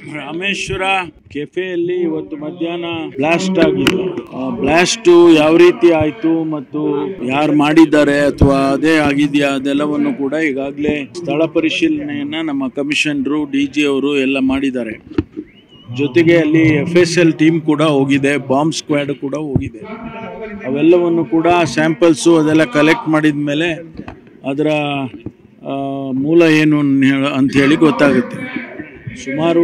ರಾಮೇಶ್ವರ ಕೆಫೆಯಲ್ಲಿ ಇವತ್ತು ಮಧ್ಯಾಹ್ನ ಬ್ಲಾಸ್ಟ್ ಆಗಿದೆ. ಬ್ಲಾಸ್ಟ್ ಯಾವ ರೀತಿ ಆಯ್ತು ಮತ್ತು ಯಾರು ಮಾಡಿದ್ದಾರೆ ಅಥವಾ ಅದೇ ಆಗಿದೆಯಾ ಅದೆಲ್ಲವನ್ನು ಕೂಡ ಈಗಾಗಲೇ ಸ್ಥಳ ಪರಿಶೀಲನೆಯನ್ನ ನಮ್ಮ ಕಮಿಷನರು ಡಿಜಿ ಅವರು ಎಲ್ಲ ಮಾಡಿದ್ದಾರೆ. ಜೊತೆಗೆ ಅಲ್ಲಿ FSL ಟೀಮ್ ಕೂಡ ಹೋಗಿದೆ, ಬಾಂಬ್ ಸ್ಕ್ವಾಡ್ ಕೂಡ ಹೋಗಿದೆ. ಅವೆಲ್ಲವನ್ನು ಕೂಡ ಸ್ಯಾಂಪಲ್ಸು ಅದೆಲ್ಲ ಕಲೆಕ್ಟ್ ಮಾಡಿದ ಮೇಲೆ ಅದರ ಮೂಲ ಏನು ಅಂತ ಹೇಳಿ ಗೊತ್ತಾಗುತ್ತೆ. ಸುಮಾರು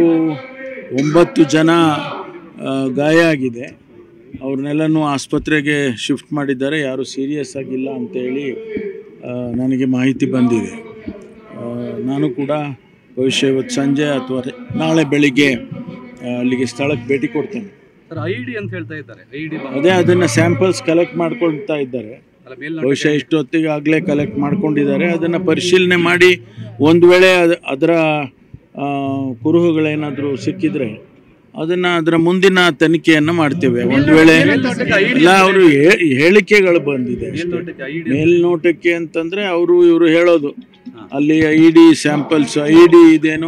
9 ಜನ ಗಾಯ ಆಗಿದೆ. ಅವ್ರನ್ನೆಲ್ಲನೂ ಆಸ್ಪತ್ರೆಗೆ ಶಿಫ್ಟ್ ಮಾಡಿದ್ದಾರೆ. ಯಾರು ಸೀರಿಯಸ್ ಆಗಿಲ್ಲ ಅಂತೇಳಿ ನನಗೆ ಮಾಹಿತಿ ಬಂದಿದೆ. ನಾನು ಕೂಡ ಬಹುಶಃ ಇವತ್ತು ಸಂಜೆ ಅಥವಾ ನಾಳೆ ಬೆಳಿಗ್ಗೆ ಅಲ್ಲಿಗೆ ಸ್ಥಳಕ್ಕೆ ಭೇಟಿ ಕೊಡ್ತೇನೆ. ಐಡಿ ಅಂತ ಹೇಳ್ತಾ ಇದ್ದಾರೆ. ಅದೇ ಅದನ್ನು ಸ್ಯಾಂಪಲ್ಸ್ ಕಲೆಕ್ಟ್ ಮಾಡ್ಕೊಳ್ತಾ ಇದ್ದಾರೆ. ಬಹುಶಃ ಇಷ್ಟೊತ್ತಿಗೆ ಆಗಲೇ ಕಲೆಕ್ಟ್ ಮಾಡ್ಕೊಂಡಿದ್ದಾರೆ. ಅದನ್ನು ಪರಿಶೀಲನೆ ಮಾಡಿ ಒಂದು ವೇಳೆ ಅದರ ಕುರುಹುಗಳೇನಾದರೂ ಸಿಕ್ಕಿದ್ರೆ ಅದರ ಮುಂದಿನ ತನಿಖೆಯನ್ನು ಮಾಡ್ತೇವೆ. ಒಂದು ವೇಳೆ ಎಲ್ಲ ಅವರು ಹೇಳಿಕೆಗಳು ಬಂದಿದೆ ಮೇಲ್ನೋಟಕ್ಕೆ ಅಂತಂದರೆ ಇವರು ಹೇಳೋದು ಅಲ್ಲಿ ID ಸ್ಯಾಂಪಲ್ಸ್ ID ಇದೇನು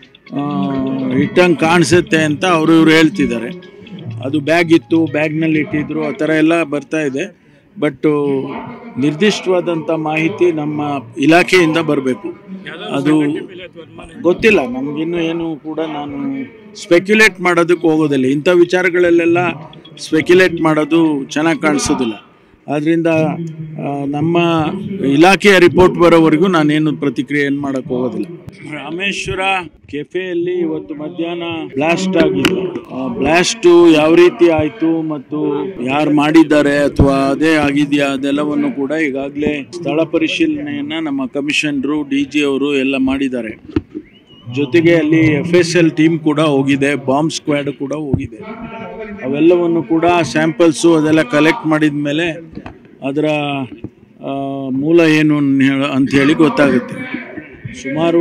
ಇಟ್ಟಂಗೆ ಕಾಣಿಸುತ್ತೆ ಅಂತ ಇವರು ಹೇಳ್ತಿದ್ದಾರೆ. ಅದು ಬ್ಯಾಗ್ ಇತ್ತು, ಬ್ಯಾಗ್ನಲ್ಲಿ ಇಟ್ಟಿದ್ರು, ಆ ಥರ ಎಲ್ಲ ಬರ್ತಾ ಇದೆ. ಬಟ್ ನಿರ್ದಿಷ್ಟವಾದಂಥ ಮಾಹಿತಿ ನಮ್ಮ ಇಲಾಖೆಯಿಂದ ಬರಬೇಕು. ಅದು ಗೊತ್ತಿಲ್ಲ ನಮಗಿನ್ನೂ ಏನು ಕೂಡ. ನಾನು ಸ್ಪೆಕ್ಯುಲೇಟ್ ಮಾಡೋದಕ್ಕೆ ಹೋಗೋದಿಲ್ಲ. ಇಂಥ ವಿಚಾರಗಳಲ್ಲೆಲ್ಲ ಸ್ಪೆಕ್ಯುಲೇಟ್ ಮಾಡೋದು ಚೆನ್ನಾಗಿ ಕಾಣಿಸೋದಿಲ್ಲ. ಆದ್ದರಿಂದ ನಮ್ಮ ಇಲಾಖೆಯ ರಿಪೋರ್ಟ್ ಬರೋವರೆಗೂ ನಾನೇನು ಪ್ರತಿಕ್ರಿಯೆಯನ್ನು ಮಾಡೋಕ್ಕೆ ಹೋಗೋದಿಲ್ಲ. ರಾಮೇಶ್ವರ ಕೆಫೆಯಲ್ಲಿ ಇವತ್ತು ಮಧ್ಯಾಹ್ನ ಬ್ಲಾಸ್ಟ್ ಆಗಿದೆ. ಬ್ಲಾಸ್ಟು ಯಾವ ರೀತಿ ಆಯಿತು ಮತ್ತು ಯಾರು ಮಾಡಿದ್ದಾರೆ ಅಥವಾ ಅದೇ ಆಗಿದೆಯಾ ಅದೆಲ್ಲವನ್ನು ಕೂಡ ಈಗಾಗಲೇ ಸ್ಥಳ ಪರಿಶೀಲನೆಯನ್ನು ನಮ್ಮ ಕಮಿಷನರು ಡಿಜಿ ಅವರು ಎಲ್ಲ ಮಾಡಿದ್ದಾರೆ. ಜೊತೆಗೆ ಅಲ್ಲಿ FSL ಟೀಮ್ ಕೂಡ ಹೋಗಿದೆ, ಬಾಂಬ್ ಸ್ಕ್ವಾಡ್ ಕೂಡ ಹೋಗಿದೆ. ಅವೆಲ್ಲವನ್ನು ಕೂಡ ಸ್ಯಾಂಪಲ್ಸು ಅದೆಲ್ಲ ಕಲೆಕ್ಟ್ ಮಾಡಿದ ಮೇಲೆ ಅದರ ಮೂಲ ಏನು ಅಂತ ಹೇಳಿ ಗೊತ್ತಾಗುತ್ತೆ. ಸುಮಾರು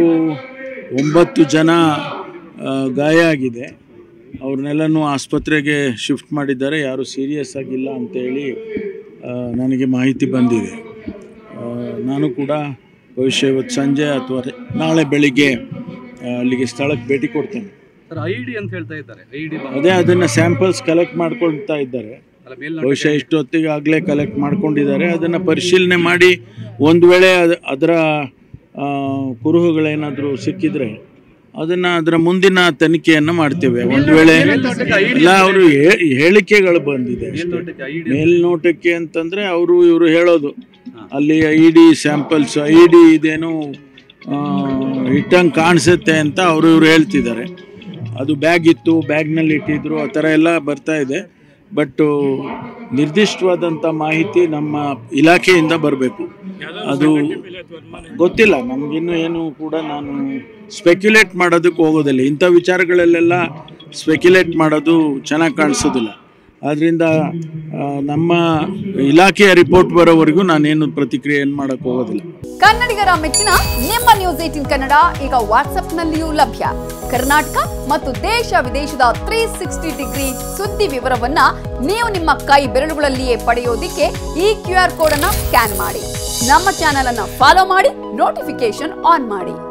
9 ಜನ ಗಾಯ ಆಗಿದೆ. ಅವ್ರನ್ನೆಲ್ಲನೂ ಆಸ್ಪತ್ರೆಗೆ ಶಿಫ್ಟ್ ಮಾಡಿದ್ದಾರೆ. ಯಾರು ಸೀರಿಯಸ್ ಆಗಿಲ್ಲ ಅಂತೇಳಿ ನನಗೆ ಮಾಹಿತಿ ಬಂದಿದೆ. ನಾನು ಕೂಡ ಬಹುಶಃ ಇವತ್ತು ಸಂಜೆ ಅಥವಾ ನಾಳೆ ಬೆಳಿಗ್ಗೆ ಅಲ್ಲಿಗೆ ಸ್ಥಳಕ್ಕೆ ಭೇಟಿ ಕೊಡ್ತೇನೆ. ಐಡಿ ಅಂತ ಹೇಳ್ತಾ ಇದ್ದಾರೆ. ಅದೇ ಅದನ್ನು ಸ್ಯಾಂಪಲ್ಸ್ ಕಲೆಕ್ಟ್ ಮಾಡ್ಕೊಳ್ತಾ ಇದ್ದಾರೆ. ಬಹುಶಃ ಇಷ್ಟೊತ್ತಿಗೆ ಆಗಲೇ ಕಲೆಕ್ಟ್ ಮಾಡ್ಕೊಂಡಿದ್ದಾರೆ. ಅದನ್ನು ಪರಿಶೀಲನೆ ಮಾಡಿ ಒಂದು ವೇಳೆ ಅದರ ಕುರುಹುಗಳೇನಾದರೂ ಸಿಕ್ಕಿದ್ರೆ ಅದರ ಮುಂದಿನ ತನಿಖೆಯನ್ನು ಮಾಡ್ತೇವೆ. ಒಂದು ವೇಳೆ ಎಲ್ಲ ಅವರು ಹೇಳಿಕೆಗಳು ಬಂದಿದೆ ಮೇಲ್ನೋಟಕ್ಕೆ ಅಂತಂದರೆ ಇವರು ಹೇಳೋದು ಅಲ್ಲಿ ID ಸ್ಯಾಂಪಲ್ಸ್ ID ಇದೇನು ಇಟ್ಟಂಗೆ ಕಾಣಿಸುತ್ತೆ ಅಂತ ಇವರು ಹೇಳ್ತಿದ್ದಾರೆ. ಅದು ಬ್ಯಾಗ್ ಇತ್ತು, ಬ್ಯಾಗ್ನಲ್ಲಿ ಇಟ್ಟಿದ್ರು, ಆ ಥರ ಎಲ್ಲ ಬರ್ತಾ ಇದೆ. ಬಟ್ ನಿರ್ದಿಷ್ಟವಾದಂಥ ಮಾಹಿತಿ ನಮ್ಮ ಇಲಾಖೆಯಿಂದ ಬರಬೇಕು. ಅದು ಗೊತ್ತಿಲ್ಲ ನಮಗಿನ್ನೂ ಏನು ಕೂಡ. ನಾನು ಸ್ಪೆಕ್ಯುಲೇಟ್ ಮಾಡೋದಕ್ಕೆ ಹೋಗೋದಿಲ್ಲ. ಇಂಥ ವಿಚಾರಗಳಲ್ಲೆಲ್ಲ ಸ್ಪೆಕ್ಯುಲೇಟ್ ಮಾಡೋದು ಚೆನ್ನಾಗಿ ಕಾಣಿಸೋದಿಲ್ಲ. ಆದ್ದರಿಂದ ನಮ್ಮ ಇಲಾಖೆಯ ರಿಪೋರ್ಟ್ ಬರೋವರೆಗೂ ನಾನೇನು ಪ್ರತಿಕ್ರಿಯೆಯನ್ನು ಮಾಡೋಕ್ಕೆ ಹೋಗೋದಿಲ್ಲ. ಕನ್ನಡಿಗರ ಮೆಚ್ಚಿನ ನಿಮ್ಮ ನ್ಯೂಸ್ 18 ಕನ್ನಡ ಈಗ ವಾಟ್ಸ್ಆಪ್ನಲ್ಲಿಯೂ ಲಭ್ಯ. ಕರ್ನಾಟಕ ಮತ್ತು ದೇಶ ವಿದೇಶದ 360 ಡಿಗ್ರಿ ಸುದ್ದಿ ವಿವರವನ್ನ ನೀವು ನಿಮ್ಮ ಕೈ ಬೆರಳುಗಳಲ್ಲಿಯೇ ಪಡೆಯೋದಿಕ್ಕೆ ಈ QR ಕೋಡ್ ಅನ್ನು ಸ್ಕ್ಯಾನ್ ಮಾಡಿ. ನಮ್ಮ ಚಾನೆಲ್ ಅನ್ನು ಫಾಲೋ ಮಾಡಿ, ನೋಟಿಫಿಕೇಶನ್ ಆನ್ ಮಾಡಿ.